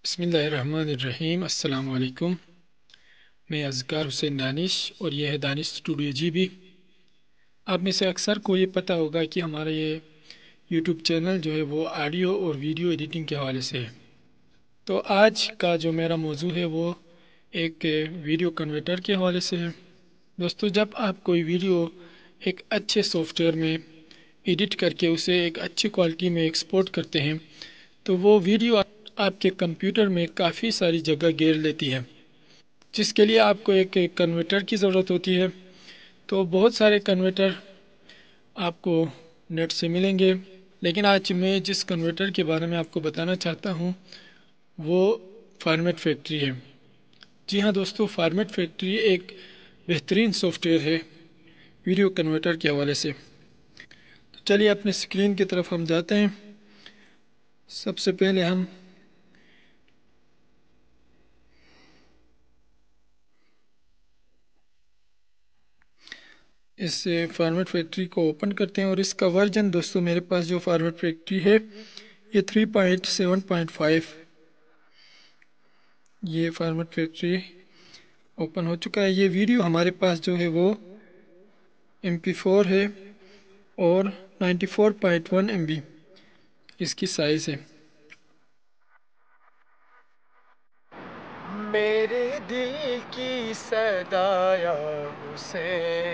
बिस्मिल्लाहिर्रहमानिर्रहीम। अस्सलाम वालेकुम। मैं अज़कार हुसैन दानिश और ये है दानिश स्टूडियो जीबी। आप में से अक्सर को ये पता होगा कि हमारा ये यूट्यूब चैनल जो है वो ऑडियो और वीडियो एडिटिंग के हवाले से है। तो आज का जो मेरा मौजू है वो एक वीडियो कन्वर्टर के हवाले से है। दोस्तों, जब आप कोई वीडियो एक अच्छे सॉफ्टवेयर में एडिट करके उसे एक अच्छी क्वालिटी में एक्सपोर्ट करते हैं तो वो वीडियो आपके कंप्यूटर में काफ़ी सारी जगह घेर लेती है, जिसके लिए आपको एक कन्वर्टर की ज़रूरत होती है। तो बहुत सारे कन्वर्टर आपको नेट से मिलेंगे, लेकिन आज मैं जिस कन्वर्टर के बारे में आपको बताना चाहता हूँ वो फॉर्मेट फैक्ट्री है। जी हाँ दोस्तों, फॉर्मेट फैक्ट्री एक बेहतरीन सॉफ्टवेयर है वीडियो कन्वर्टर के हवाले से। तो चलिए अपने स्क्रीन की तरफ हम जाते हैं। सबसे पहले हम इस फॉर्मेट फैक्ट्री को ओपन करते हैं और इसका वर्जन दोस्तों मेरे पास जो फॉर्मेट फैक्ट्री है ये 3.7.5 ये फॉर्मेट फैक्ट्री ओपन हो चुका है। ये वीडियो हमारे पास जो है वो MP4 है और 94.1 MB इसकी साइज़ है। मेरे दिल की सदाया उसे,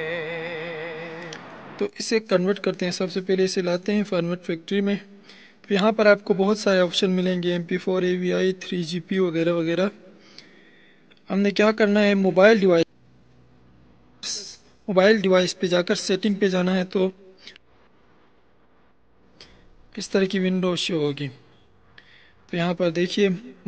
तो इसे कन्वर्ट करते हैं। सबसे पहले इसे लाते हैं फॉर्मेट फैक्ट्री में। तो यहाँ पर आपको बहुत सारे ऑप्शन मिलेंगे, MP4, AVI, 3GP वगैरह वगैरह। हमने क्या करना है, मोबाइल डिवाइस पे जाकर सेटिंग पे जाना है। तो इस तरह की विंडो शो होगी। तो यहाँ पर देखिए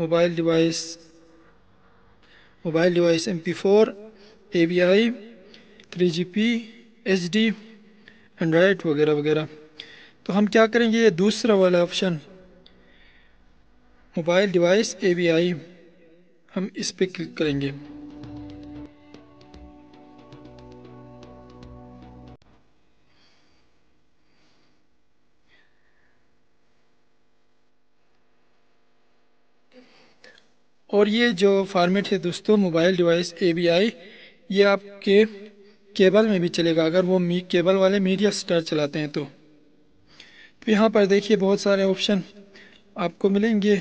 mobile device MP4, AVI, 3GP, HD, android वगैरह वगैरह। तो हम क्या करेंगे, ये दूसरा वाला ऑप्शन मोबाइल डिवाइस AVI हम इस पे क्लिक करेंगे। और ये जो फॉर्मेट है दोस्तों मोबाइल डिवाइस AVI, ये आपके केबल में भी चलेगा अगर वो केबल वाले मीडिया स्टार चलाते हैं तो यहाँ पर देखिए बहुत सारे ऑप्शन आपको मिलेंगे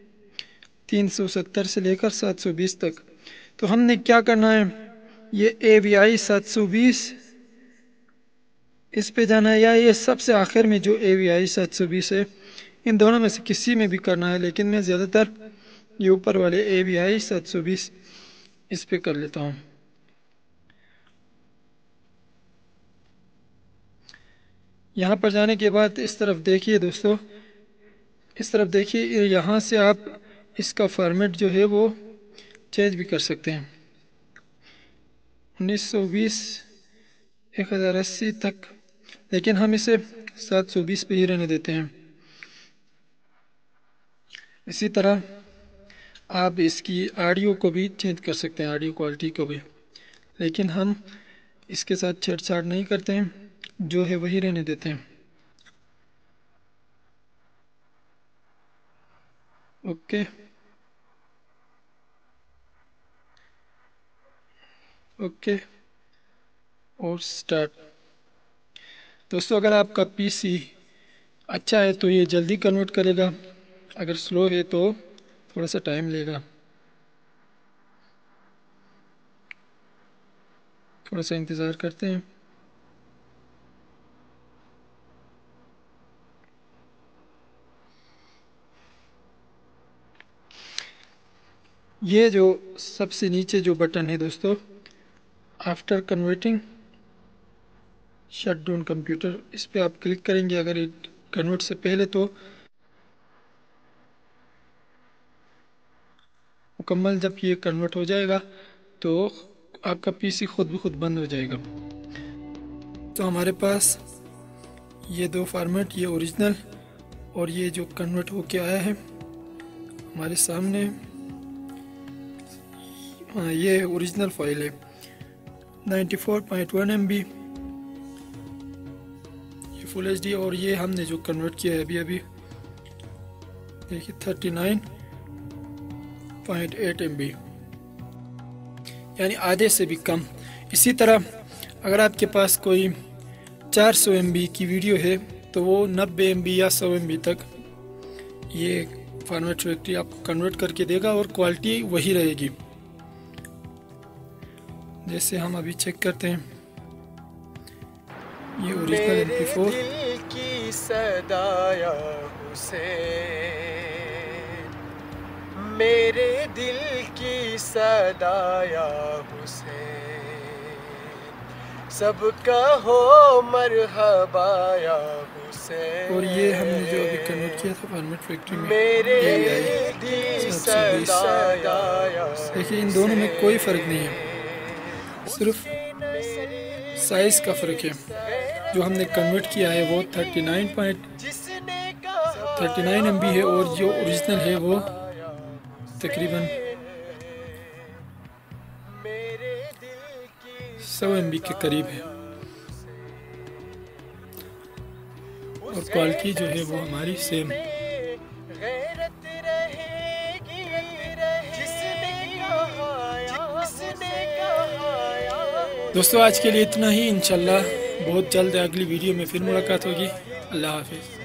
370 से लेकर 720 तक। तो हमने क्या करना है, ये AVI 720 इस पे जाना है, या ये सबसे आखिर में जो AVI 720 है, इन दोनों में से किसी में भी करना है, लेकिन मैं ज़्यादातर ये ऊपर वाले AVI 720 इस पे कर लेता हूँ। यहाँ पर जाने के बाद इस तरफ देखिए दोस्तों, इस तरफ देखिए, यहाँ से आप इसका फॉर्मेट जो है वो चेंज भी कर सकते हैं 1920 1080 तक, लेकिन हम इसे 720 पे ही रहने देते हैं। इसी तरह आप इसकी ऑडियो को भी चेंज कर सकते हैं, ऑडियो क्वालिटी को भी, लेकिन हम इसके साथ छेड़छाड़ नहीं करते हैं, जो है वही रहने देते हैं। ओके ओके और स्टार्ट। दोस्तों, अगर आपका PC अच्छा है तो ये जल्दी कन्वर्ट करेगा, अगर स्लो है तो थोड़ा सा टाइम लेगा। थोड़ा सा इंतज़ार करते हैं। ये जो सबसे नीचे जो बटन है दोस्तों, after converting shut down computer, इस पे आप क्लिक करेंगे अगर ये कन्वर्ट से पहले। तो मुकम्मल जब ये कन्वर्ट हो जाएगा तो आपका PC खुद ब खुद बंद हो जाएगा। तो हमारे पास ये दो फॉर्मेट, ये ओरिजिनल और ये जो कन्वर्ट होके आया है हमारे सामने। हाँ, ये ओरिजिनल फाइल है 94.1 MB, ये फुल HD। और ये हमने जो कन्वर्ट किया है अभी अभी देखिए 39 39.8 MB, यानी आधे से भी कम। इसी तरह अगर आपके पास कोई 400 MB की वीडियो है तो वो 90 MB या 100 MB तक ये फॉर्मेट फैक्ट्री आपको कन्वर्ट करके देगा और क्वालिटी वही रहेगी। जैसे हम अभी चेक करते हैं, ये ओरिजिनल MP4। की सदाया मेरे दिल की सदाया हुसैन, सबका हो मरहबाया हुसैन। और ये हमने जो अभी कन्वर्ट किया था फॉर्मेट फैक्ट्री में, मेरे दिल की सदाया। देखिए इन दोनों में कोई फ़र्क नहीं है, सिर्फ साइज़ का फ़र्क है। जो हमने कन्वर्ट किया है वो 39 MB है और जो ओरिजिनल है वो तकरीबन 100 MB के करीब है। और क्वालिटी जो है वो हमारी सेम है। दोस्तों आज के लिए इतना ही। इंशाल्लाह बहुत जल्द अगली वीडियो में फिर मुलाकात होगी। अल्लाह हाफिज़।